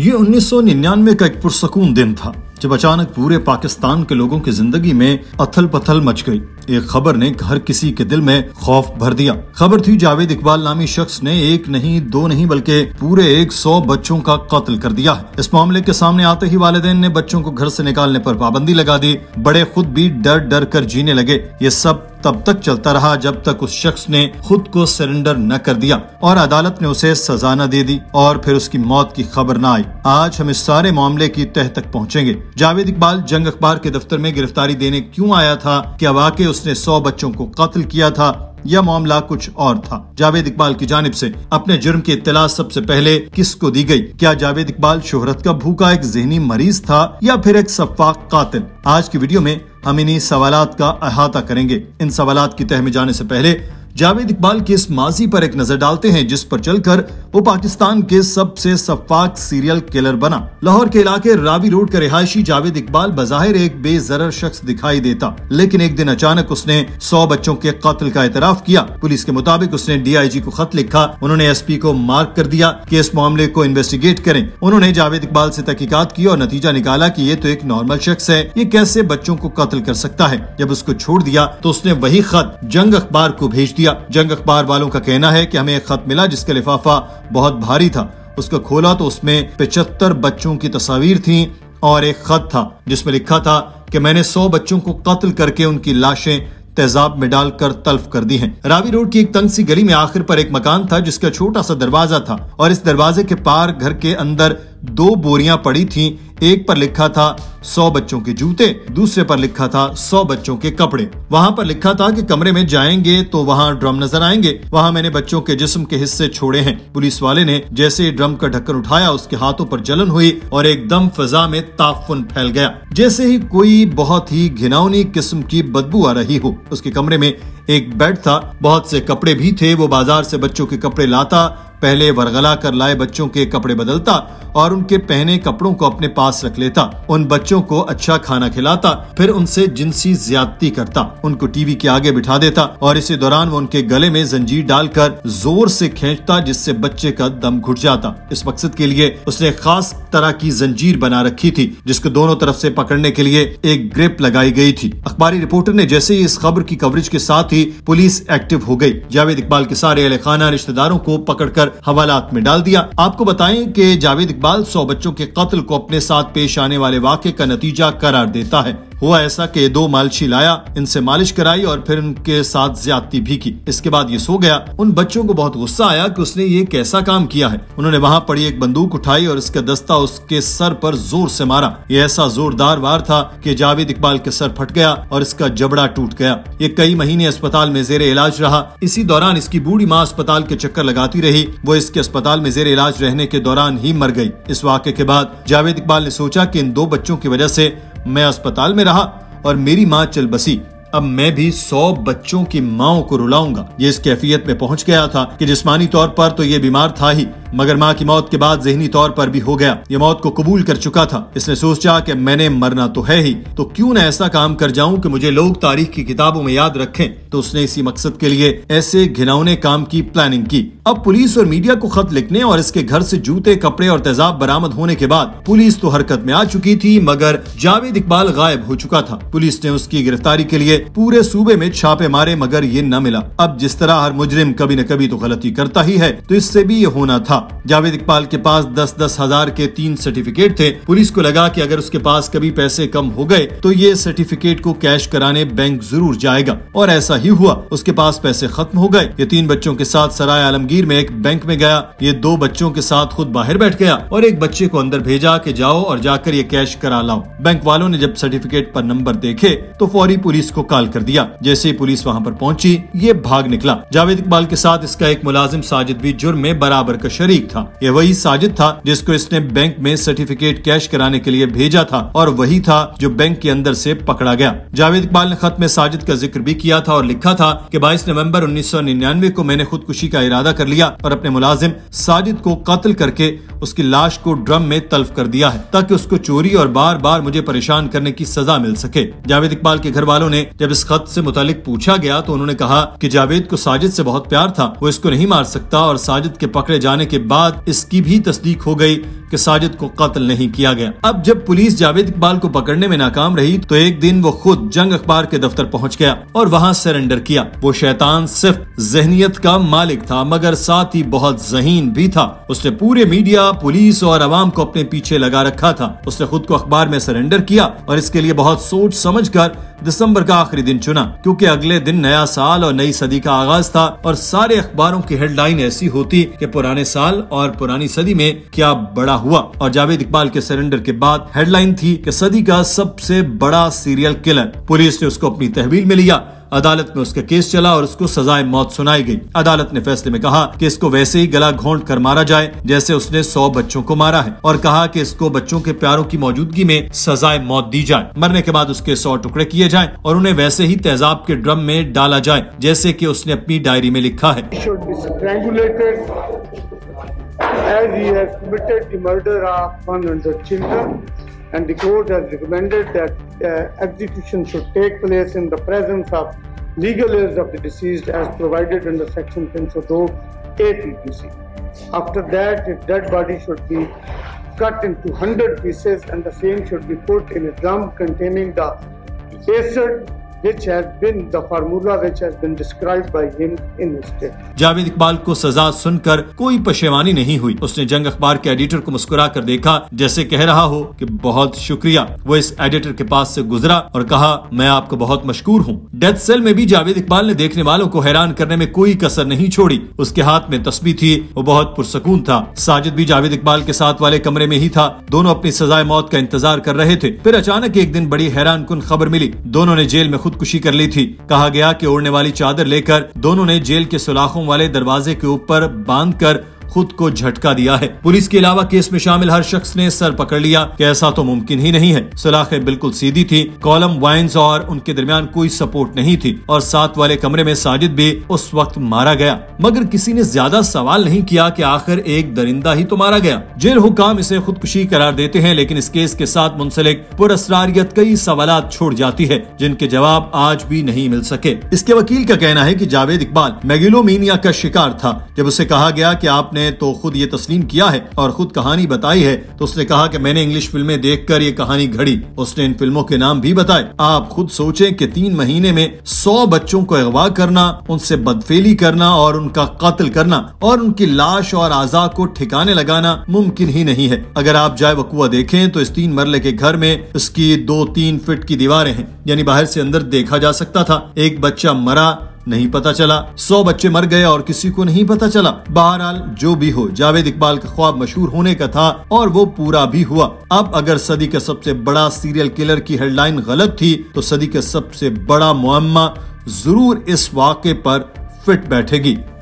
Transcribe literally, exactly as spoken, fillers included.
ये उन्नीस सौ निन्यानवे का एक पुरसकून दिन था जब अचानक पूरे पाकिस्तान के लोगों की जिंदगी में अथल पथल मच गई। एक खबर ने हर किसी के दिल में खौफ भर दिया। खबर थी जावेद इकबाल नामी शख्स ने एक नहीं दो नहीं बल्कि पूरे एक सौ बच्चों का कत्ल कर दिया है। इस मामले के सामने आते ही वालिदैन ने बच्चों को घर से निकालने पर पाबंदी लगा दी। बड़े खुद भी डर डर कर जीने लगे। ये सब तब तक चलता रहा जब तक उस शख्स ने खुद को सरेंडर न कर दिया और अदालत ने उसे सजा न दे दी और फिर उसकी मौत की खबर न आई। आज हम इस सारे मामले की तह तक पहुंचेंगे। जावेद इकबाल जंग अखबार के दफ्तर में गिरफ्तारी देने क्यों आया था? क्या वाकई उसने सौ बच्चों को कत्ल किया था या मामला कुछ और था? जावेद इकबाल की जानिब से अपने जुर्म की इत्तला सबसे पहले किसको दी गई? क्या जावेद इकबाल शोहरत का भूखा एक ज़हनी मरीज था या फिर एक सफाक कातिल? आज की वीडियो में हम इन्हीं सवालात का अहाता करेंगे। इन सवालात की तह में जाने से पहले जावेद इकबाल के इस माजी पर एक नजर डालते हैं जिस पर चलकर वो पाकिस्तान के सबसे सफाक सीरियल किलर बना। लाहौर के इलाके रावी रोड का रिहायशी जावेद इकबाल बज़ाहिर एक बेजरर शख्स दिखाई देता, लेकिन एक दिन अचानक उसने सौ बच्चों के कत्ल का एतराफ किया। पुलिस के मुताबिक उसने डी आई जी को खत लिखा। उन्होंने एस पी को मार्क कर दिया कि इस मामले को इन्वेस्टिगेट करें। उन्होंने जावेद इकबाल से तहकीकात की और नतीजा निकाला कि ये तो एक नॉर्मल शख्स है, ये कैसे बच्चों को कत्ल कर सकता है। जब उसको छोड़ दिया तो उसने वही खत जंग अखबार को भेज दिया। जंग अखबार वालों का कहना है कि हमें एक खत मिला जिसका लिफाफा बहुत भारी था। उसको खोला तो उसमें पचहत्तर बच्चों की तस्वीर थी और एक खत था जिसमें लिखा था कि मैंने सौ बच्चों को कत्ल करके उनकी लाशें तेजाब में डालकर तल्फ कर दी हैं। रावी रोड की एक तंग सी गली में आखिर पर एक मकान था जिसका छोटा सा दरवाजा था और इस दरवाजे के पार घर के अंदर दो बोरियां पड़ी थीं। एक पर लिखा था सौ बच्चों के जूते, दूसरे पर लिखा था सौ बच्चों के कपड़े। वहां पर लिखा था कि कमरे में जाएंगे तो वहां ड्रम नजर आएंगे, वहां मैंने बच्चों के जिस्म के हिस्से छोड़े हैं। पुलिस वाले ने जैसे ही ड्रम का ढक्कन उठाया उसके हाथों पर जलन हुई और एकदम फिजा में ताफुन फैल गया, जैसे ही कोई बहुत ही घिनौनी किस्म की बदबू आ रही हो। उसके कमरे में एक बेड था, बहुत से कपड़े भी थे। वो बाजार से बच्चों के कपड़े लाता, पहले वरगला कर लाए बच्चों के कपड़े बदलता और उनके पहने कपड़ों को अपने पास रख लेता। उन बच्चों को अच्छा खाना खिलाता, फिर उनसे जिनसी ज्यादती करता, उनको टीवी के आगे बिठा देता और इसी दौरान वो उनके गले में जंजीर डालकर जोर से खींचता जिससे बच्चे का दम घुट जाता। इस मकसद के लिए उसने खास तरह की जंजीर बना रखी थी जिसको दोनों तरफ से पकड़ने के लिए एक ग्रिप लगाई गई थी। अखबारी रिपोर्टर ने जैसे ही इस खबर की कवरेज के साथ ही पुलिस एक्टिव हो गई। जावेद इकबाल के सारे अहले खाना रिश्तेदारों को पकड़कर हवालात में डाल दिया। आपको बताएं कि जावेद इकबाल सौ बच्चों के कत्ल को अपने साथ पेश आने वाले वाक़े का नतीजा करार देता है। हुआ ऐसा कि दो मालशी लाया, इनसे मालिश कराई और फिर उनके साथ ज्यादती भी की। इसके बाद ये सो गया। उन बच्चों को बहुत गुस्सा आया कि उसने ये कैसा काम किया है। उन्होंने वहाँ पड़ी एक बंदूक उठाई और इसका दस्ता उसके सर पर जोर से मारा। ये ऐसा जोरदार वार था कि जावेद इकबाल के सर फट गया और इसका जबड़ा टूट गया। ये कई महीने अस्पताल में जेर इलाज रहा। इसी दौरान इसकी बूढ़ी माँ अस्पताल के चक्कर लगाती रही। वो इसके अस्पताल में जेर इलाज रहने के दौरान ही मर गई। इस वाक़े के बाद जावेद इकबाल ने सोचा कि इन दो बच्चों की वजह से मैं अस्पताल में रहा और मेरी माँ चल बसी, अब मैं भी सौ बच्चों की माओं को रुलाऊंगा। ये इस कैफियत में पहुंच गया था कि जिस्मानी तौर पर तो ये बीमार था ही, मगर माँ की मौत के बाद ज़हनी तौर पर भी हो गया। ये मौत को कबूल कर चुका था। इसने सोचा कि मैंने मरना तो है ही, तो क्यों न ऐसा काम कर जाऊं कि मुझे लोग तारीख की किताबों में याद रखें। तो उसने इसी मकसद के लिए ऐसे घिनौने काम की प्लानिंग की। अब पुलिस और मीडिया को खत लिखने और इसके घर से जूते, कपड़े और तेजाब बरामद होने के बाद पुलिस तो हरकत में आ चुकी थी, मगर जावेद इकबाल गायब हो चुका था। पुलिस ने उसकी गिरफ्तारी के लिए पूरे सूबे में छापे मारे, मगर ये न मिला। अब जिस तरह हर मुजरिम कभी न कभी तो गलती करता ही है, तो इससे भी ये होना था। जावेद इकबाल के पास दस दस हजार के तीन सर्टिफिकेट थे। पुलिस को लगा कि अगर उसके पास कभी पैसे कम हो गए तो ये सर्टिफिकेट को कैश कराने बैंक जरूर जाएगा, और ऐसा ही हुआ। उसके पास पैसे खत्म हो गए। ये तीन बच्चों के साथ सराय आलमगीर में एक बैंक में गया। ये दो बच्चों के साथ खुद बाहर बैठ गया और एक बच्चे को अंदर भेजा कि जाओ और जाकर ये कैश करा लाओ। बैंक वालों ने जब सर्टिफिकेट पर नंबर देखे तो फौरी पुलिस को कॉल कर दिया। जैसे ही पुलिस वहाँ पर पहुंची, ये भाग निकला। जावेद इकबाल के साथ इसका एक मुलाजिम साजिद भी जुर्म में बराबर का शरीक था। ये वही साजिद था जिसको इसने बैंक में सर्टिफिकेट कैश कराने के लिए भेजा था और वही था जो बैंक के अंदर से पकड़ा गया। जावेद इकबाल ने खत में साजिद का जिक्र भी किया था और लिखा था कि बाईस नवंबर उन्नीस सौ निन्यानवे को मैंने खुदकुशी का इरादा कर लिया और अपने मुलाजिम साजिद को कत्ल करके उसकी लाश को ड्रम में तल्फ कर दिया है ताकि उसको चोरी और बार बार मुझे परेशान करने की सजा मिल सके। जावेद इकबाल के घर वालों ने जब इस खत से मुतालिक पूछा गया तो उन्होंने कहा कि जावेद को साजिद से बहुत प्यार था, वो इसको नहीं मार सकता, और साजिद के पकड़े जाने के बाद इसकी भी तस्दीक हो गई कि कि साजिद को कत्ल नहीं किया गया। अब जब पुलिस जावेद इकबाल को पकड़ने में नाकाम रही तो एक दिन वो खुद जंग अखबार के दफ्तर पहुंच गया और वहां सरेंडर किया। वो शैतान सिर्फ जहनियत का मालिक था मगर साथ ही बहुत जहीन भी था। उसने पूरे मीडिया, पुलिस और अवाम को अपने पीछे लगा रखा था। उसने खुद को अखबार में सरेंडर किया और इसके लिए बहुत सोच समझकर दिसंबर का आखिरी दिन चुना, क्योंकि अगले दिन नया साल और नई सदी का आगाज था और सारे अखबारों की हेडलाइन ऐसी होती कि पुराने साल और पुरानी सदी में क्या बड़ा हुआ। और जावेद इकबाल के सरेंडर के बाद हेडलाइन थी कि सदी का सबसे बड़ा सीरियल किलर। पुलिस ने उसको अपनी तहवील में लिया। अदालत में उसका केस चला और उसको सजाए मौत सुनाई गई। अदालत ने फैसले में कहा कि इसको वैसे ही गला घोंट कर मारा जाए जैसे उसने सौ बच्चों को मारा है और कहा कि इसको बच्चों के प्यारों की मौजूदगी में सजाए मौत दी जाए। मरने के बाद उसके सौ टुकड़े किए जाएं और उन्हें वैसे ही तेजाब के ड्रम में डाला जाए जैसे कि उसने अपनी डायरी में लिखा है। And the court has recommended that uh, execution should take place in the presence of legal heirs of the deceased as provided under section ten oh two A P P C. After that, his dead body should be cut into one hundred pieces and the same should be put in a drum containing the acid which has been the formula which has been described by him in his death. Javed Iqbal को सजा सुनकर कोई पशेमानी नहीं हुई। उसने जंग अखबार के एडिटर को मुस्कुरा कर देखा जैसे कह रहा हो कि बहुत शुक्रिया। वो इस एडिटर के पास से गुजरा और कहा, मैं आपको बहुत मशकूर हूँ। डेथ सेल में भी जावेद इकबाल ने देखने वालों को हैरान करने में कोई कसर नहीं छोड़ी। उसके हाथ में तस्बीह थी, वो बहुत पुरसकून था। साजिद भी जावेद इकबाल के साथ वाले कमरे में ही था। दोनों अपनी सजाए मौत का इंतजार कर रहे थे। फिर अचानक एक दिन बड़ी हैरान कुन खबर मिली। दोनों ने जेल में खुदकुशी कर ली थी। कहा गया कि ओढ़ने वाली चादर लेकर दोनों ने जेल के सुलाखों वाले दरवाजे के ऊपर बांधकर खुद को झटका दिया है। पुलिस के अलावा केस में शामिल हर शख्स ने सर पकड़ लिया कि ऐसा तो मुमकिन ही नहीं है। सुलाखें बिल्कुल सीधी थी। कॉलम वाइन्स और उनके दरमियान कोई सपोर्ट नहीं थी और साथ वाले कमरे में साजिद भी उस वक्त मारा गया। मगर किसी ने ज्यादा सवाल नहीं किया कि आखिर एक दरिंदा ही तो मारा गया। जेल हुकाम इसे खुदकुशी करार देते हैं, लेकिन इस केस के साथ मुंसलिक पुरअसरारियत कई सवालात छोड़ जाती है जिनके जवाब आज भी नहीं मिल सके। इसके वकील का कहना है कि जावेद इकबाल मेगलोमीनिया का शिकार था। जब उसे कहा गया कि आपने तो खुद ये तस्लीम किया है और खुद कहानी बताई है तो उसने कहा कि मैंने इंग्लिश फिल्में देखकर ये कहानी घड़ी। उसने इन फिल्मों के नाम भी बताए। आप खुद सोचें कि तीन महीने में सौ बच्चों को अगवा करना, उनसे बदफेली करना और उनका कत्ल करना और उनकी लाश और आज़ा को ठिकाने लगाना मुमकिन ही नहीं है। अगर आप जाए वकुआ देखें तो इस तीन मरले के घर में इसकी दो तीन फीट की दीवारें हैं, यानी बाहर से अंदर देखा जा सकता था। एक बच्चा मरा नहीं पता चला, सौ बच्चे मर गए और किसी को नहीं पता चला। बहरहाल जो भी हो, जावेद इकबाल का ख्वाब मशहूर होने का था और वो पूरा भी हुआ। अब अगर सदी का सबसे बड़ा सीरियल किलर की हेडलाइन गलत थी तो सदी का सबसे बड़ा मुअम्मा जरूर इस वाक़े पर फिट बैठेगी।